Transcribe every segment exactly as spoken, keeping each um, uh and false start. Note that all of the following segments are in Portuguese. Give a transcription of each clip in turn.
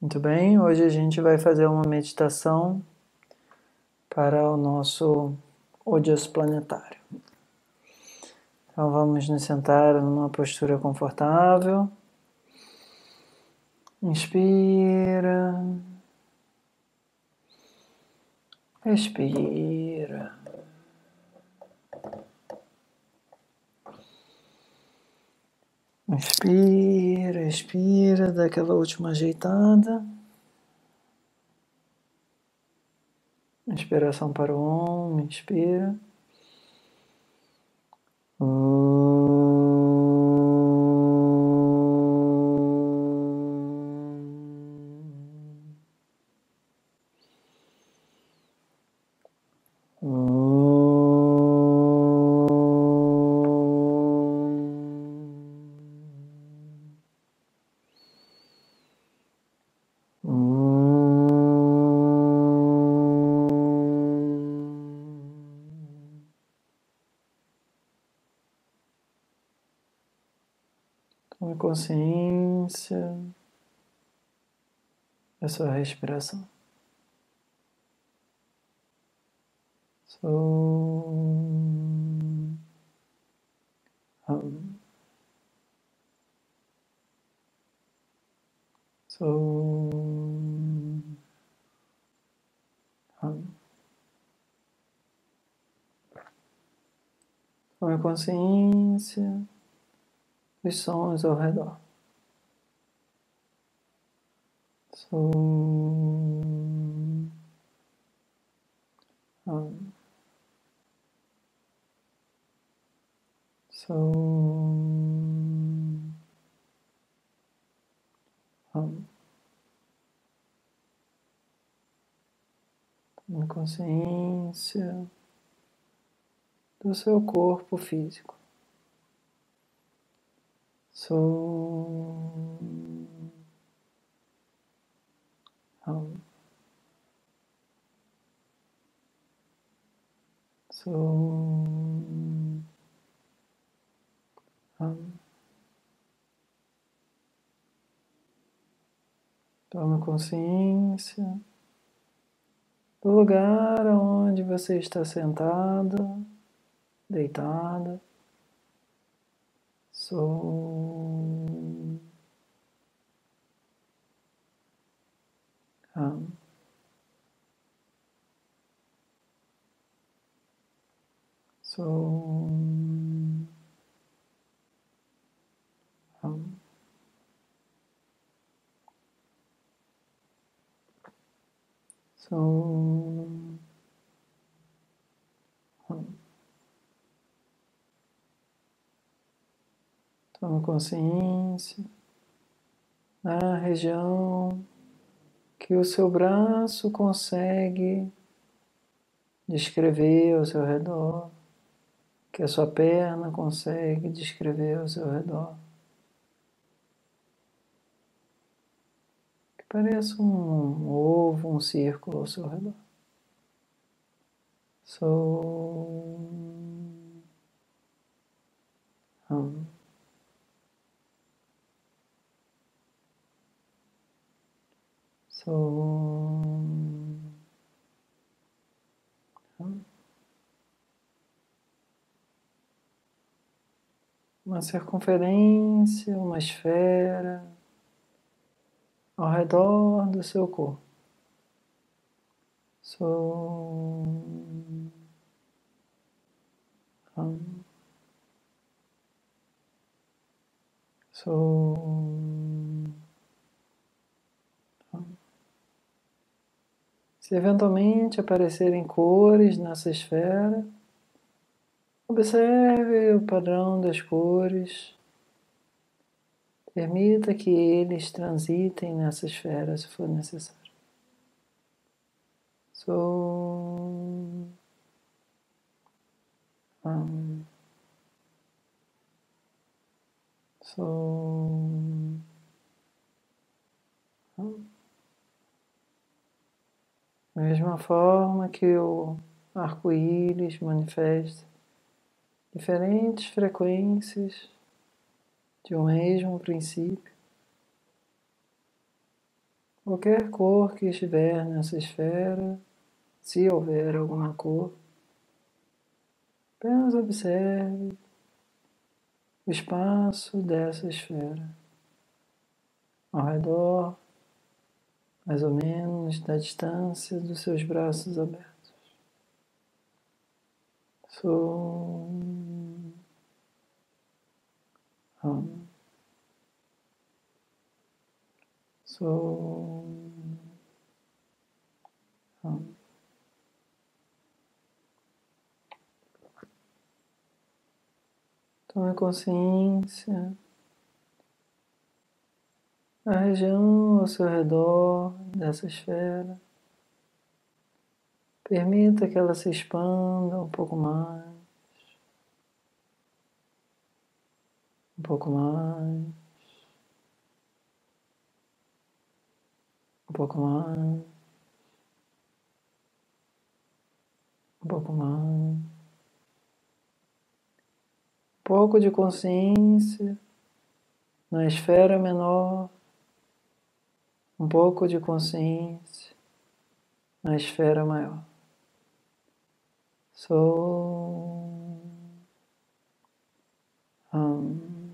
Muito bem, hoje a gente vai fazer uma meditação para o nosso Ojas planetário. Então vamos nos sentar numa postura confortável. Inspira. Expira. Inspira, expira, dá aquela última ajeitada. Inspiração para o Om, inspira. Tome consciência da sua respiração. Som, hum, som, hum. Tome consciência dos sons ao redor. Som, hum. Som, hum. Tome consciência do seu corpo físico. Som, hum. Som, hum. Tome consciência do lugar onde você está sentado, deitado. Som, hum. Som, hum. Som, hum. Tome consciência na região que o seu braço consegue descrever ao seu redor, que a sua perna consegue descrever ao seu redor. Que parece um ovo, um círculo ao seu redor. Som, hum. Som, hum. Uma circunferência, uma esfera ao redor do seu corpo. Som, hum. Som, hum. Se eventualmente aparecerem cores nessa esfera, observe o padrão das cores. Permita que eles transitem nessa esfera se for necessário. Som, hum. Som, hum. Da mesma forma que o arco-íris manifesta diferentes frequências de um mesmo princípio, qualquer cor que estiver nessa esfera, se houver alguma cor, apenas observe o espaço dessa esfera ao redor, mais ou menos da distância dos seus braços abertos. Sou Hum. Sou Hum. Tome consciência da região ao seu redor dessa esfera. Permita que ela se expanda um pouco mais, um pouco mais, um pouco mais, um pouco mais. Um pouco de consciência na esfera menor, um pouco de consciência na esfera maior. Sou Hum.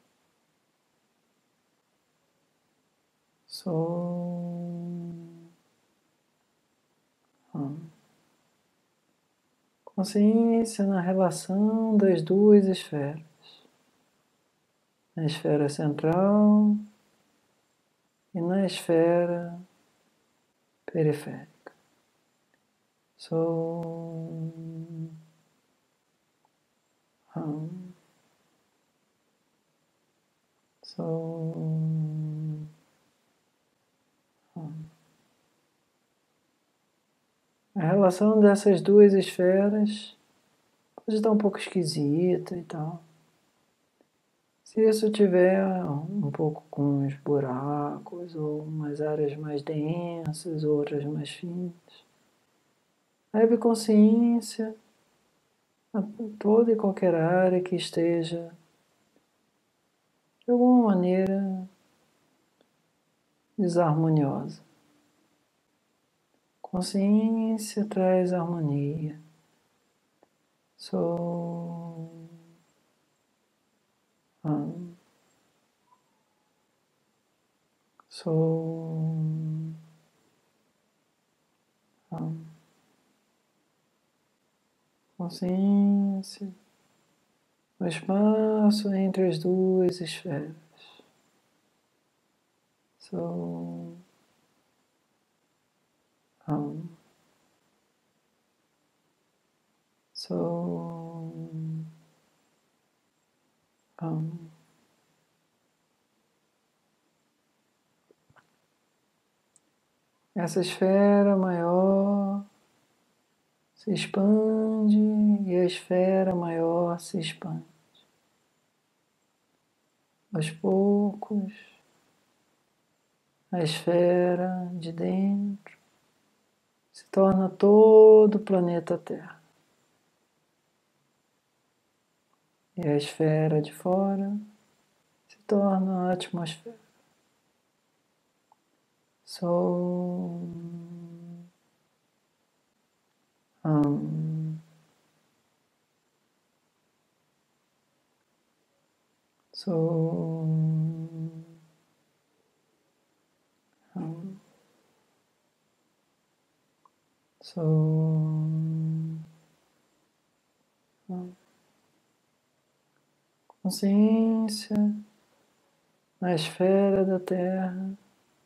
Sou Hum. Consciência na relação das duas esferas, na esfera central e na esfera periférica. Sou Hum. Sou Hum. A relação dessas duas esferas pode estar um pouco esquisita e tal. Se isso tiver um pouco com uns buracos, ou umas áreas mais densas, outras mais finas, leve consciência a toda e qualquer área que esteja, de alguma maneira, desarmoniosa. Consciência traz harmonia. Sou Hum. Sou Hum. Consciência no espaço entre as duas esferas. Sou Hum. Sou Hum. Essa esfera maior se expande e a esfera maior se expande. Aos poucos, a esfera de dentro se torna todo o planeta Terra. E a esfera de fora se torna a atmosfera. Sou Hum. Sou Hum. Sou Hum. Consciência na esfera da Terra,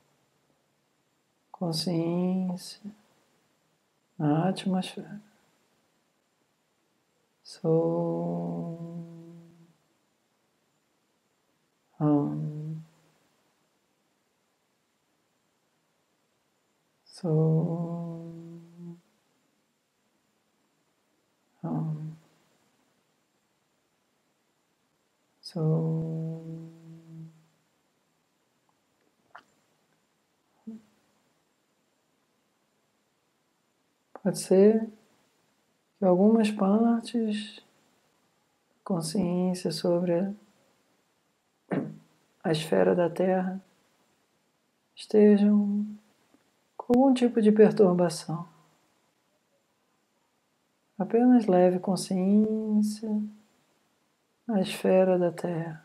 consciência na atmosfera. Sou Hum. Sou Hum. Sou Pode ser que algumas partes da consciência sobre a esfera da Terra estejam com algum tipo de perturbação. Apenas leve consciência à esfera da Terra.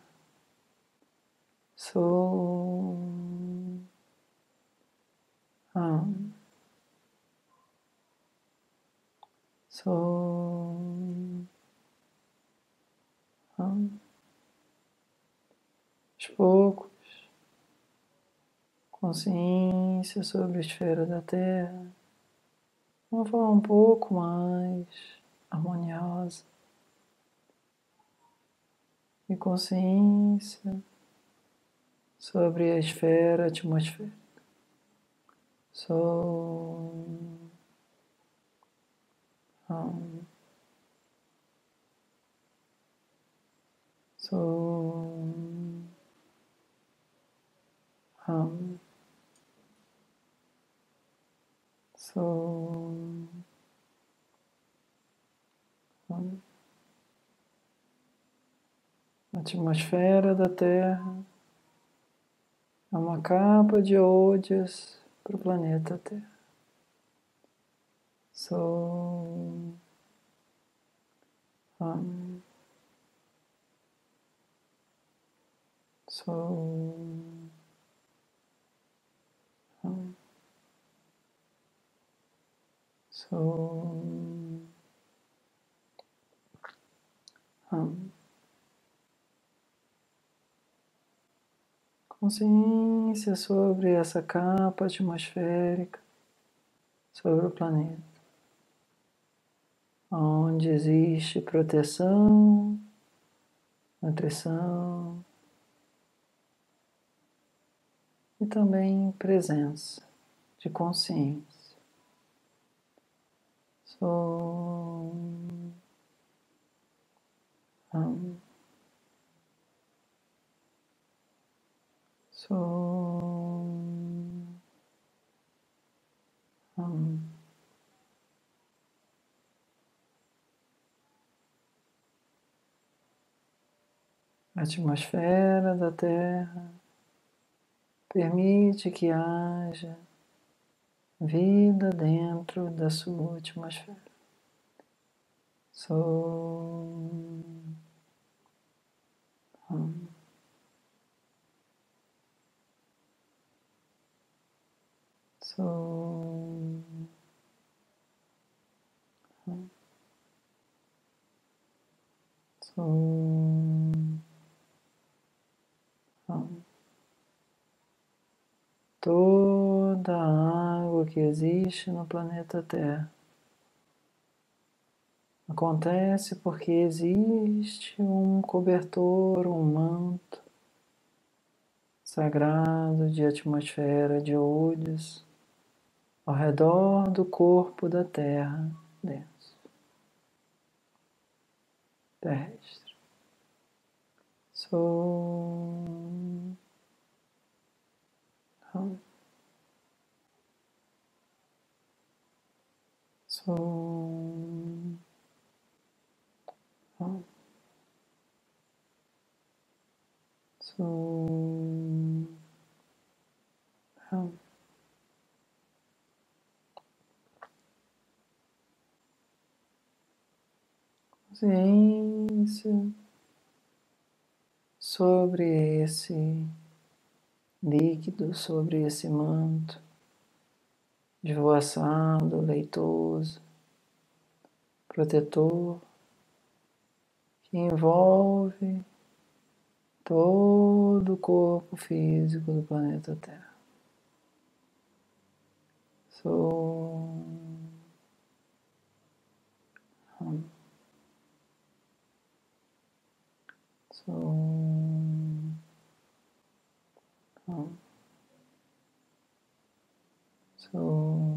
Sou Hum. Sou Hum. Aos poucos, consciência sobre a esfera da Terra, de uma forma um pouco mais harmoniosa, e consciência sobre a esfera atmosférica. Sou Hum. Sou Hum. Sou Hum. A atmosfera da Terra é uma capa de ódios para o planeta Terra. Sou Hum. Sou Hum. Sou Hum. Consciência sobre essa capa atmosférica, sobre o planeta, onde existe proteção, nutrição e também presença de consciência. Sou Hum. Sou Hum. A atmosfera da Terra permite que haja vida dentro da sua atmosfera. Sou Hum. Sou Hum. Sou Hum. Toda a água que existe no planeta Terra acontece porque existe um cobertor, um manto sagrado de atmosfera de olhos ao redor do corpo da Terra denso, terrestre. Sou Hum. Sou Hum. Sou Hum. Consciência sobre esse líquido, sobre esse manto esvoaçado, leitoso, protetor, que envolve todo o corpo físico do planeta Terra. Sou Hum. Sou Hum. Sou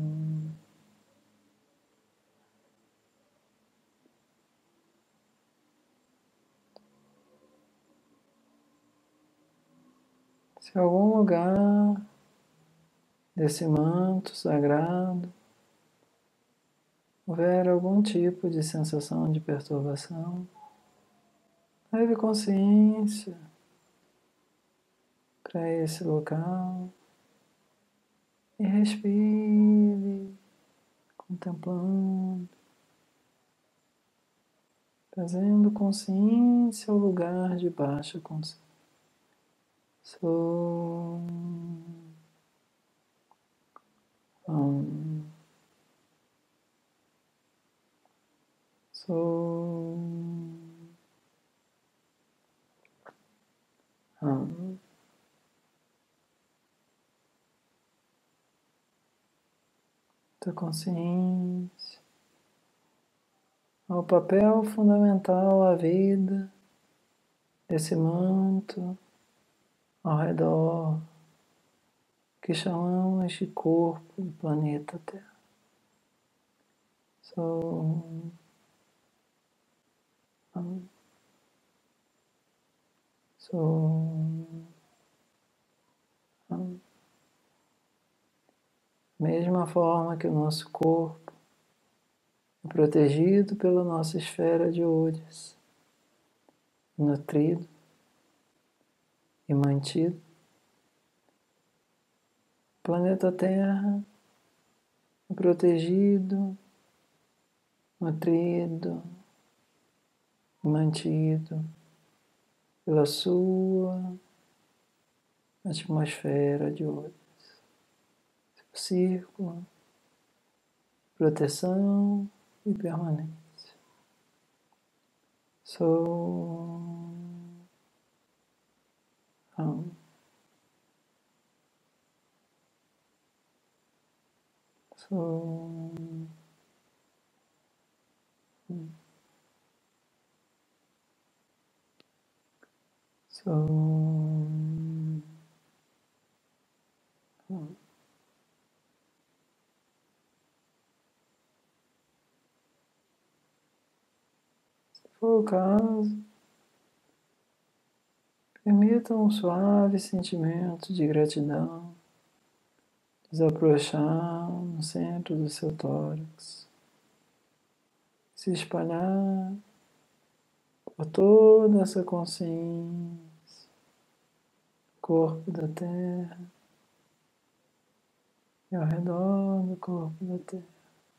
Se algum lugar desse manto sagrado houver algum tipo de sensação de perturbação, leve consciência para esse local E respire, contemplando, trazendo consciência ao lugar de baixa consciência. Sou um, sou um. Tua consciência ao papel fundamental, à vida desse manto ao redor que chamamos de corpo do planeta Terra. Sou um, sou um. Mesma forma que o nosso corpo é protegido pela nossa esfera de Ojas, nutrido e mantido, o planeta Terra é protegido, nutrido e mantido pela sua atmosfera de Ojas, seu círculo, proteção e permanência. Sou um, sou um, sou um. Se for o caso, permita um suave sentimento de gratidão desabrochar no centro do seu tórax, se espalhar por toda essa consciência, corpo da Terra e ao redor do corpo da Terra,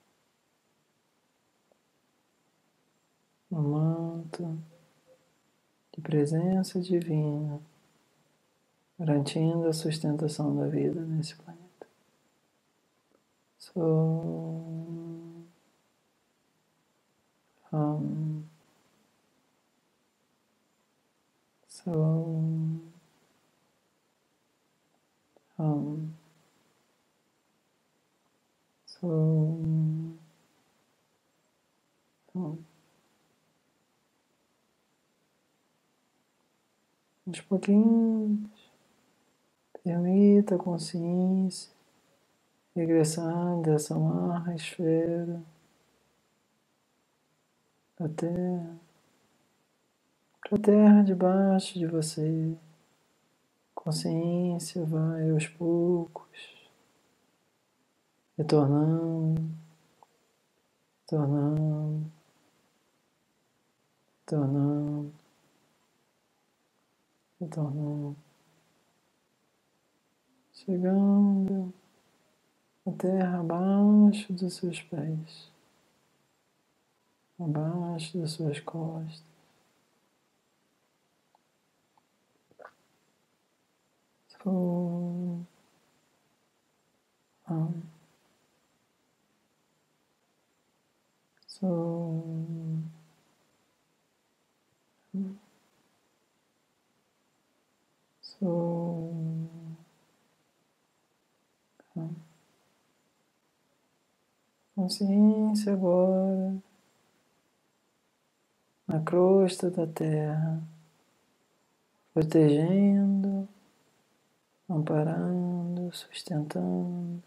um manto de presença divina, garantindo a sustentação da vida nesse planeta. Sou um, sou um, sou um. Aos pouquinhos, permita a consciência regressar dessa amarra esfera da Terra para a Terra debaixo de você. Consciência vai aos poucos, retornando, retornando, retornando, retornando, chegando a terra abaixo dos seus pés, abaixo das suas costas. Sou um, sou um, sou um. Consciência agora na crosta da terra, protegendo, amparando, sustentando,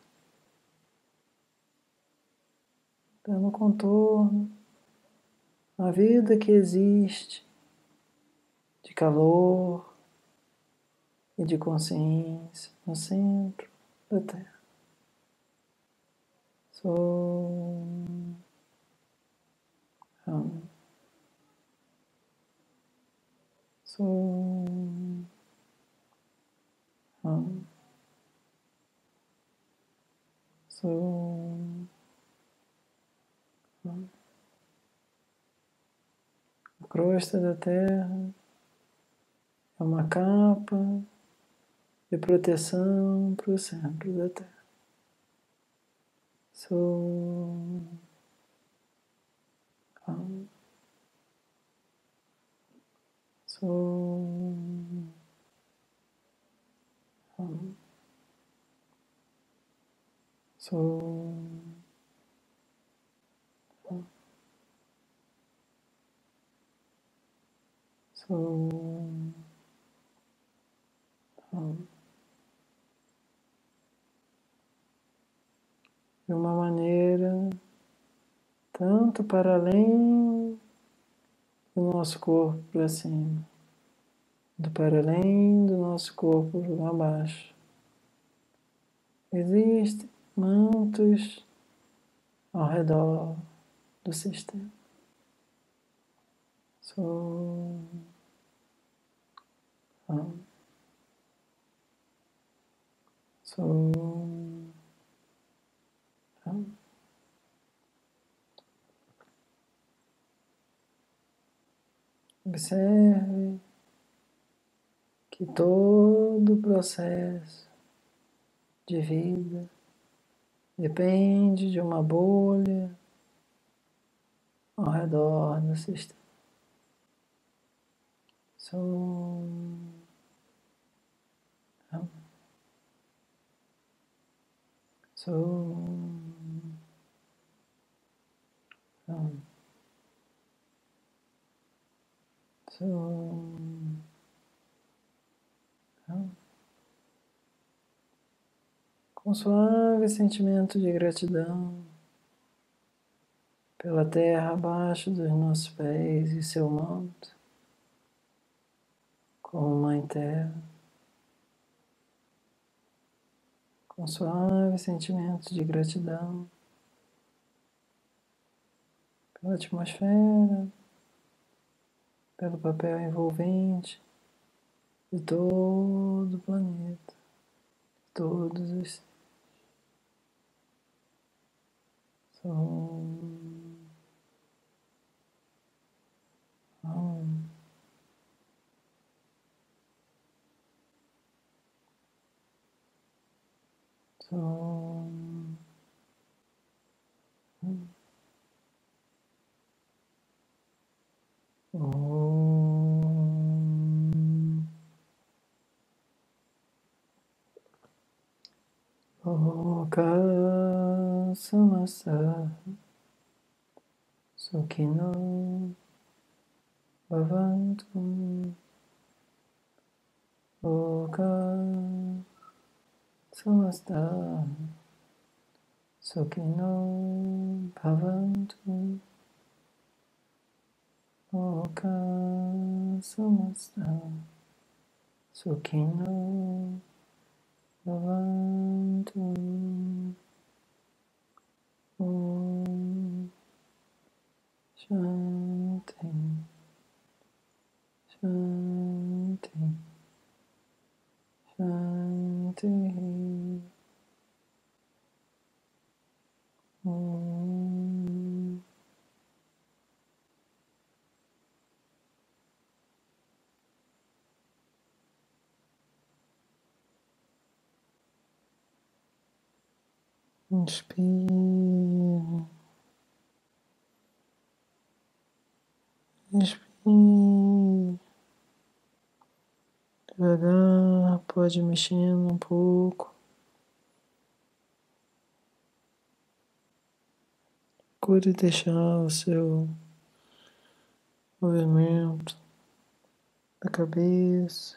dando contorno à vida que existe de calor e de consciência no centro da Terra. Sou um, sou um. Som. A crosta da Terra é uma capa de proteção para o centro da Terra. Som. Som. Som. Som. De uma maneira tanto para além do nosso corpo para cima, do para além do nosso corpo para baixo. Existem mantos ao redor do sistema. Som. Som. Observe que todo o processo de vida depende de uma bolha ao redor do sistema. Som. Som. Som. Com suave sentimento de gratidão pela terra abaixo dos nossos pés e seu manto, como Mãe Terra. Com suave sentimento de gratidão pela atmosfera, pelo papel envolvente de todo o planeta, de todos os som. Som. Som. Om. Oka samasa sukhino bhavantu. Oka samasta sukhino bhavantu. Oka samasta sukhino bhavantu. Om Shanti Shanti Shanti. Om. Inspire, inspire, devagar, pode ir mexendo um pouco, procure deixar o seu movimento da cabeça,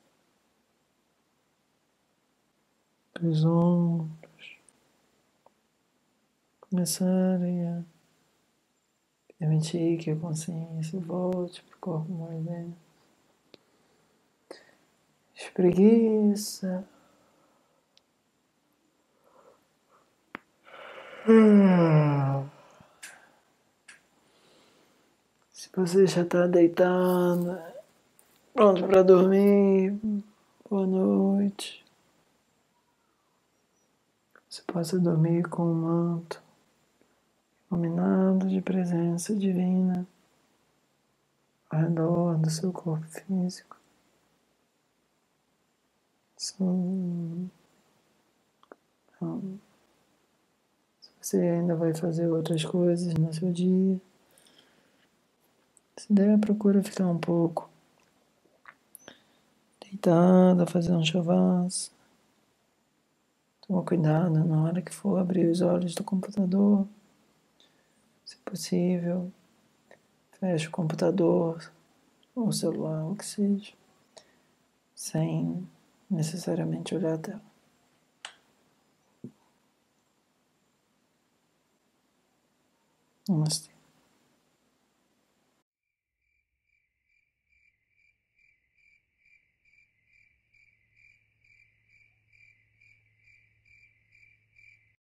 dos ombros, começarem a permitir que a consciência volte para o corpo mais denso. Espreguiça. Se você já está deitado, pronto para dormir, boa noite. Se você possa dormir com um manto iluminado de presença divina ao redor do seu corpo físico. Sim. Então, se você ainda vai fazer outras coisas no seu dia, se der, procura ficar um pouco deitada, fazer um chavasana. Toma cuidado na hora que for abrir os olhos do computador. Se possível, feche o computador ou o celular, o que seja, sem necessariamente olhar a tela. Namastê.